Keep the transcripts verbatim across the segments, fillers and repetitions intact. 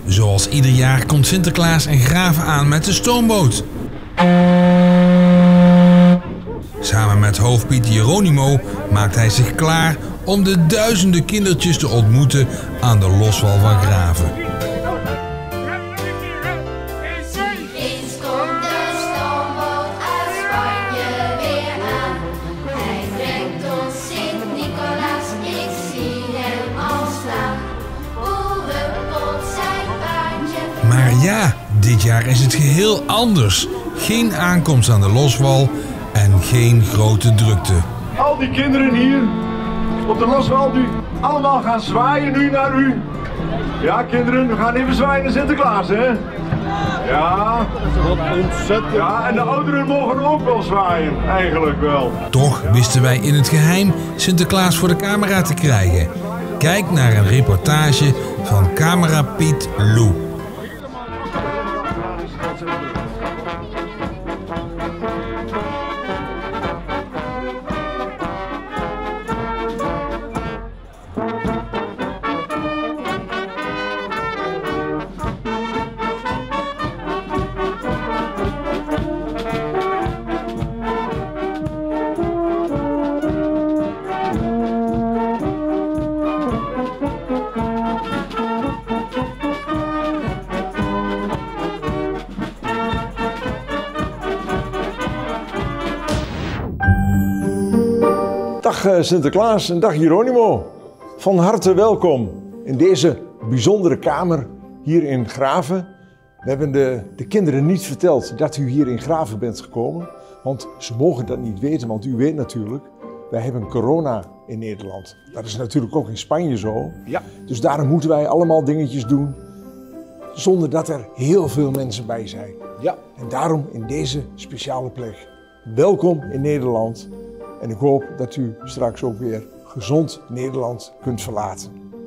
Zoals ieder jaar komt Sinterklaas in Graven aan met de stoomboot. Samen met hoofdpiet Geronimo maakt hij zich klaar om de duizenden kindertjes te ontmoeten aan de loswal van Graven. Eens komt de stoomboot uit Spanje weer aan. Hij brengt ons Sint-Nicolaas, ik zie hem al staan. Boerenpot zijn baantje. Maar ja, dit jaar is het geheel anders. Geen aankomst aan de loswal en geen grote drukte. Al die kinderen hier op de loswal nu allemaal gaan zwaaien nu naar u. Ja kinderen, we gaan even zwaaien naar Sinterklaas hè. Ja, wat ontzettend. Ja, en de ouderen mogen ook wel zwaaien, eigenlijk wel. Toch wisten wij in het geheim Sinterklaas voor de camera te krijgen. Kijk naar een reportage van camera Piet Lou. Dag Sinterklaas en dag Geronimo. Van harte welkom in deze bijzondere kamer hier in Graven. We hebben de, de kinderen niet verteld dat u hier in Graven bent gekomen. Want ze mogen dat niet weten, want u weet natuurlijk, wij hebben corona in Nederland. Dat is natuurlijk ook in Spanje zo. Ja. Dus daarom moeten wij allemaal dingetjes doen zonder dat er heel veel mensen bij zijn. Ja. En daarom in deze speciale plek. Welkom in Nederland. En ik hoop dat u straks ook weer gezond Nederland kunt verlaten.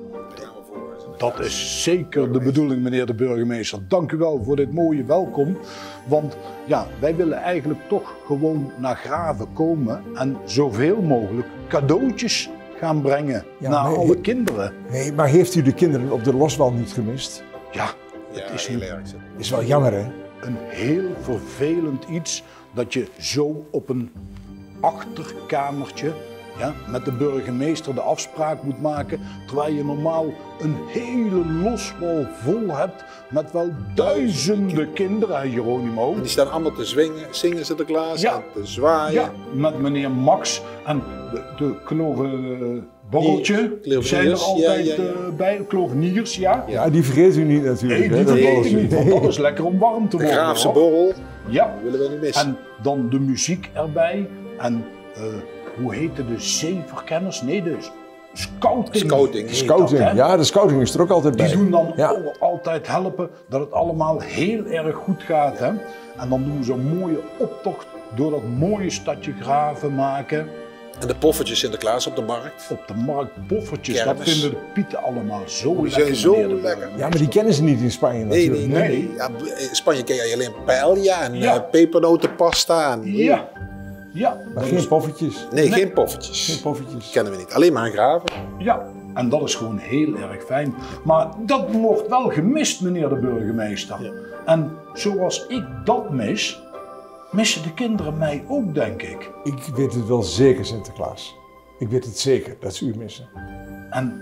Dat is zeker de bedoeling, meneer de burgemeester. Dank u wel voor dit mooie welkom. Want ja, wij willen eigenlijk toch gewoon naar Graven komen en zoveel mogelijk cadeautjes gaan brengen Ja, naar maar alle he- kinderen. Nee, maar heeft u de kinderen op de loswal niet gemist? Ja, het is een, Is wel jammer hè? een heel vervelend iets dat je zo op een achterkamertje ja, met de burgemeester de afspraak moet maken, terwijl je normaal een hele loswal vol hebt met wel duizenden kinderen, hè, Geronimo. Die staan allemaal te zwingen, zingen Sinterklaas Ja. en te zwaaien. Ja, met meneer Max en de, de knorrenborreltje Die zijn er kloveniers, altijd ja, ja, ja. eh, bij, kloveniers, ja. Ja, die vergeet u niet natuurlijk. Nee, hè, die dat vergeet was- ik niet, want Nee. dat is lekker om warm te De worden. Graafse hoor. borrel, Ja, die willen we niet missen. en dan de muziek erbij en uh, hoe heette de zeeverkenners? Nee, de scouting. Scouting. heet Scouting, dat, hè? ja, de scouting is er ook altijd bij. Die doen dan Ja. al- altijd helpen dat het allemaal heel erg goed gaat. Hè? En dan doen ze een mooie optocht door dat mooie stadje Graven maken. En de poffertjes Sinterklaas op de markt. Op de markt poffertjes, dat Kermis. vinden de pieten allemaal zo Die lekker. zijn zo meneer de lekker. burgemeester. Ja, maar die kennen ze niet in Spanje Nee, natuurlijk. nee, nee. Nee. Ja, in Spanje ken je alleen paella en Ja. eh, pepernotenpasta. En, Ja, ja, Maar dat geen is- poffertjes. Nee, Nee. geen poffertjes. Geen poffertjes. Kennen we niet. Alleen maar een Graven. ja, en dat is gewoon heel erg fijn. Maar dat wordt wel gemist, meneer de burgemeester. Ja. En zoals ik dat mis, missen de kinderen mij ook, denk ik. Ik weet het wel zeker, Sinterklaas. Ik weet het zeker dat ze u missen. En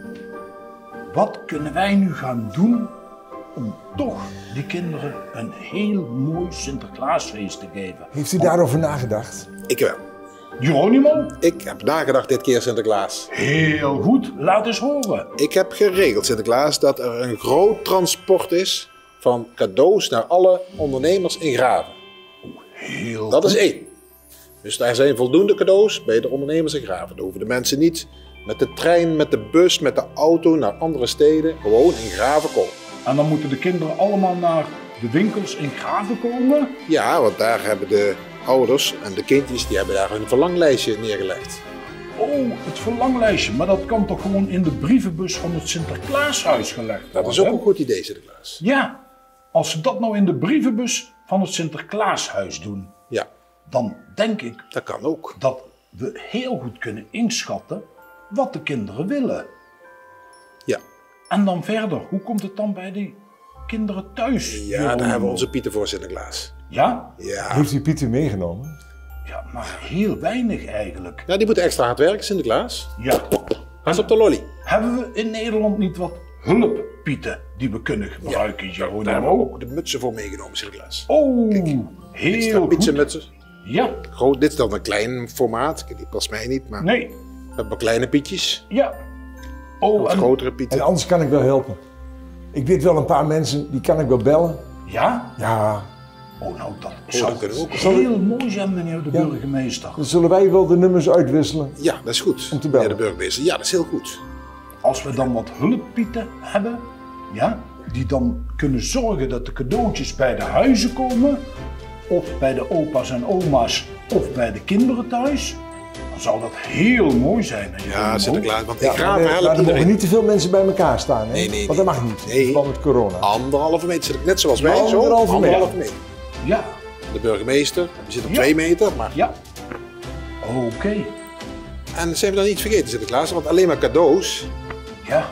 wat kunnen wij nu gaan doen om toch die kinderen een heel mooi Sinterklaasfeest te geven? Heeft u daarover nagedacht? Ik wel. Geronimo? Ik heb nagedacht dit keer Sinterklaas. Heel goed, laat eens horen. Ik heb geregeld Sinterklaas dat er een groot transport is van cadeaus naar alle ondernemers in Graven. Heel Dat is goed. één. Dus daar zijn voldoende cadeaus bij de ondernemers in Graven. Dan hoeven de mensen niet met de trein, met de bus, met de auto naar andere steden. Gewoon in Graven komen. En dan moeten de kinderen allemaal naar de winkels in Graven komen. Ja, want daar hebben de ouders en de kindjes die hebben daar hun verlanglijstje neergelegd. Oh, het verlanglijstje. Maar dat kan toch gewoon in de brievenbus van het Sinterklaashuis gelegd worden? Dat is ook hè? een goed idee, Sinterklaas. Ja, als ze dat nou in de brievenbus van het Sinterklaashuis doen, Ja, dan denk ik dat kan ook. dat we heel goed kunnen inschatten wat de kinderen willen. Ja. En dan verder, hoe komt het dan bij die kinderen thuis. Ja, daar hebben we onze Pieter voor Sinterklaas. Ja? Ja. Heeft u Pieter meegenomen? Ja, maar heel weinig eigenlijk. Ja, die moet extra hard werken, Sinterklaas. Ja. Ga eens op de lolly. Hebben we in Nederland niet wat hulppieten die we kunnen gebruiken, Daar hebben we Geronimo? ook de mutsen voor meegenomen, Sinterklaas. Oh, heel Extra goed. pizzenmutsen. Ja, Groot, dit is dan een klein formaat. Die past mij niet, maar nee, we hebben kleine pietjes. ja. Oh, Wat en, grotere En pieten. anders kan ik wel helpen. Ik weet wel een paar mensen, die kan ik wel bellen. ja? Ja, Oh, nou, dat dat zou kunnen we ook. heel mooi zijn, meneer de Ja. burgemeester. dan zullen wij wel de nummers uitwisselen. Ja, dat is goed. Om te bellen. Meneer de burgemeester. Ja, dat is heel goed. Als we dan wat hulppieten hebben, ja, die dan kunnen zorgen dat de cadeautjes bij de huizen komen, of bij de opa's en oma's, of bij de kinderen thuis, dan zou dat heel mooi zijn. hè, Ja, Geronimo? Sinterklaas. Want Ja, ik ga maar, me eh, helpen maar er mogen iedereen. niet te veel mensen bij elkaar staan. Hè? Nee, nee, Want dat nee. mag niet, Nee. in verband met corona. Anderhalve meter zit ik net zoals wij. Zo. Anderhalve meter. Anderhalve meter. Ja, De burgemeester, die zit op Ja. twee meter. Maar... ja. Oké, En zijn we dan niet vergeten, Sinterklaas, want alleen maar cadeaus. ja.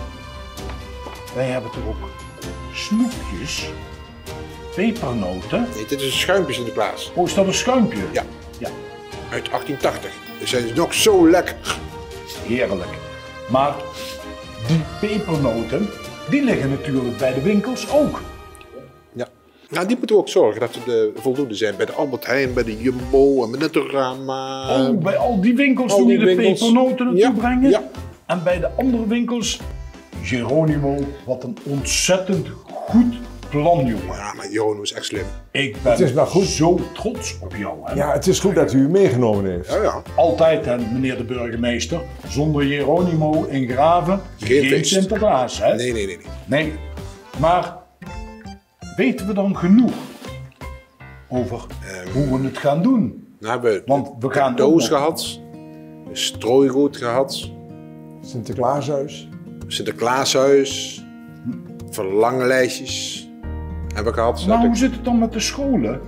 Wij hebben toch ook snoepjes, pepernoten. Nee, dit is een schuimpje, Sinterklaas. Oh, is dat een schuimpje? Ja, Ja, uit achttien tachtig. Ze zijn nog zo lekker. heerlijk. Maar die pepernoten, die liggen natuurlijk bij de winkels ook. Ja. Nou, die moeten we ook zorgen dat er voldoende zijn bij de Albert Heijn, bij de Jumbo en bij de Turama. Oh, bij al die winkels al doen die die de winkels. pepernoten naartoe Ja, brengen. ja. En bij de andere winkels, Geronimo, wat een ontzettend goed plan, jongen. Ja, maar Jeroen is echt slim. Ik ben Het is maar goed. zo trots op jou. Hè? Ja, het is goed dat u u meegenomen heeft. Ja, ja. Altijd, hè, meneer de burgemeester, zonder Geronimo in Graven, Geen geen, feest. Sinterklaas. Hè? Nee, nee, nee. nee. Nee, maar weten we dan genoeg over hoe we het gaan doen? Dan hebben we Want we gaan cadeaus ook nog- gehad, strooigoed gehad, Sinterklaashuis. Sinterklaashuis, verlanglijstjes hebben we gehad. Nou, de, hoe zit het dan met de scholen?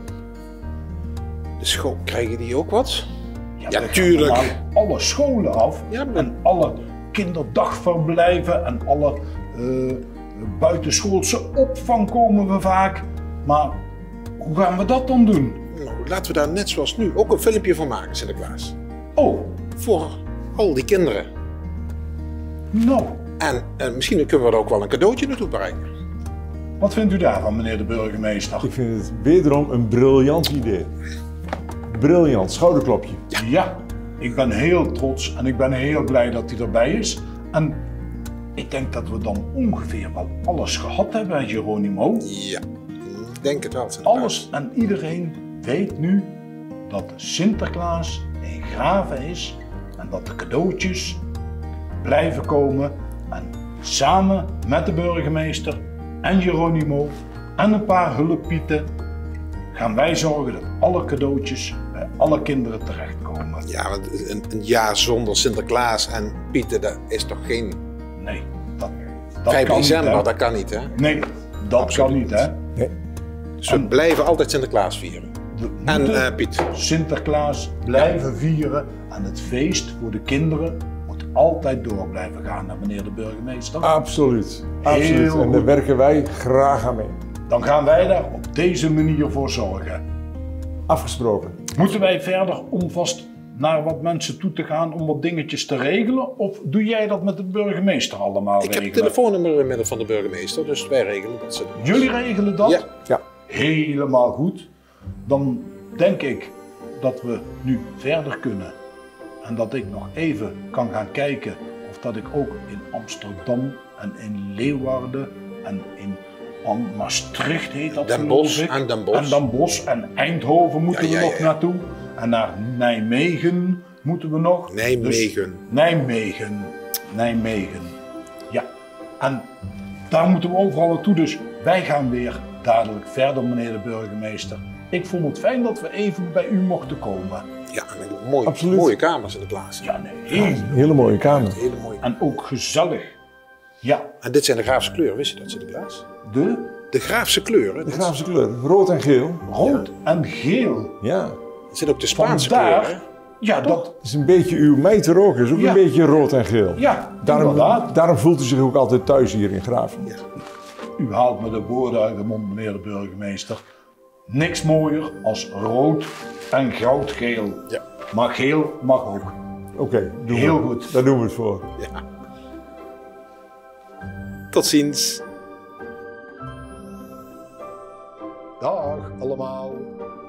de school, krijgen die ook wat? Ja, we gaan natuurlijk. normaal alle scholen af Ja, maar- en alle kinderdagverblijven en alle eh, buitenschoolse opvang komen we vaak. Maar hoe gaan we dat dan doen? Nou, laten we daar net zoals nu ook een filmpje van maken, Sinterklaas. Oh, Voor al die kinderen. nou, En, en misschien kunnen we er ook wel een cadeautje naartoe brengen. wat vindt u daarvan, meneer de burgemeester? Ik vind het wederom een briljant idee. Briljant, schouderklopje. Ja, ik ben heel trots en ik ben heel blij dat hij erbij is. En ik denk dat we dan ongeveer wel alles gehad hebben, hè, Geronimo. Ja, ik denk het wel, Sinterklaas. Alles en iedereen weet nu dat Sinterklaas in Graven is en dat de cadeautjes blijven komen. En samen met de burgemeester en Geronimo en een paar hulppieten gaan wij zorgen dat alle cadeautjes bij alle kinderen terechtkomen. Ja, want een, een jaar zonder Sinterklaas en Pieter, dat is toch geen... Nee, dat, dat vijf kan december, niet, hè? dat kan niet, hè? Nee, dat Absoluut kan niet, hè? Nee. Dus we blijven altijd Sinterklaas vieren. We En moeten eh, Piet. Sinterklaas blijven vieren en het feest voor de kinderen moet altijd door blijven gaan naar meneer de burgemeester. Absoluut. Absoluut. Heel En daar goed. werken wij graag aan mee. Dan gaan wij daar op deze manier voor zorgen. Afgesproken. Moeten wij verder om vast naar wat mensen toe te gaan om wat dingetjes te regelen? Of doe jij dat met de burgemeester allemaal Ik heb het regelen? telefoonnummer inmiddels van de burgemeester, dus wij regelen dat ze doen. Jullie regelen dat? Ja. Ja. Helemaal goed. Dan denk ik dat we nu verder kunnen. En dat ik nog even kan gaan kijken of dat ik ook in Amsterdam en in Leeuwarden en in Am- Maastricht heet dat Den geloof Bosch ik. en Den Bosch. En Den Bosch en Eindhoven moeten Ja, ja, we nog ja. naartoe. En naar Nijmegen moeten we nog. Nijmegen. Dus Nijmegen. Nijmegen. Ja. En daar moeten we overal naartoe. Dus wij gaan weer dadelijk verder, meneer de burgemeester. Ik vond het fijn dat we even bij u mochten komen. Ja, en een mooie, Absoluut. mooie kamers in de plaats. Ja, nee. Een hele mooie kamer. Hele mooie. En ook gezellig. Ja, En dit zijn de Graafse kleuren, wist je dat, Sinterklaas? de De Graafse kleuren. De Dat Graafse kleur. Rood en geel. rood en geel. Ja. zijn ook de Spaanse Vandaar, kleuren. ja, dat, Het is een beetje uw mijter ook. Is ook Ja. een beetje rood en geel. ja, Daarom, inderdaad. daarom voelt u zich ook altijd thuis hier in Graven. u haalt me de woorden uit de mond, meneer de burgemeester. Niks mooier als rood en goudgeel. Ja. Maar geel mag ook. Oké, okay, heel goed. Daar doen we het voor. Ja. Tot ziens. Dag allemaal.